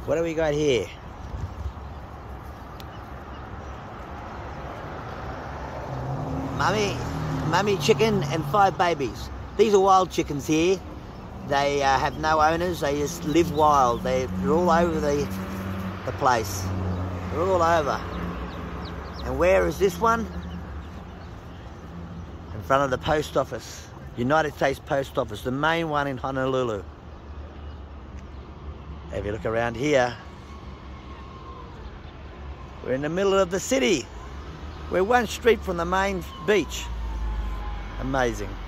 What do we got here? Mummy chicken and 5 babies. These are wild chickens here. They have no owners. They just live wild. They're all over the place. They're all over. And where is this one? In front of the post office. United States Post Office, the main one in Honolulu. If you look around here, we're in the middle of the city. We're one street from the main beach. Amazing.